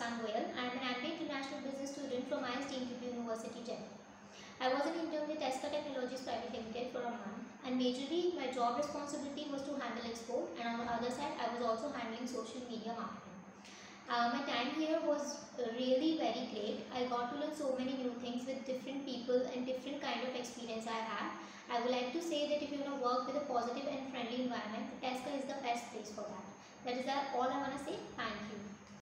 Muskan Goyal. I am an MBA International Business student from IST University, Jaipur. I was an intern with Tesca Technologies Private Limited for a month, and majorly my job responsibility was to handle export, and on the other side I was also handling social media marketing. My time here was really very great. I got to learn so many new things with different people and different kind of experience I had. I would like to say that if you want to work with a positive and friendly environment, Tesca is the best place for that. That is all I want to say. Thank you.